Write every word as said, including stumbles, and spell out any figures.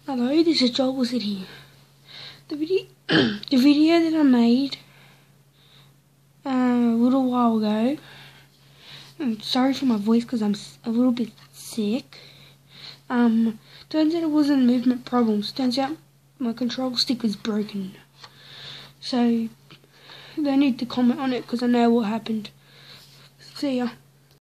Hello, this is Joel City. The video, the video that I made uh, a little while ago. I'm sorry for my voice because I'm a little bit sick. Um, turns out it wasn't movement problems. Turns out my control stick was broken. So, don't need to comment on it because I know what happened. See ya.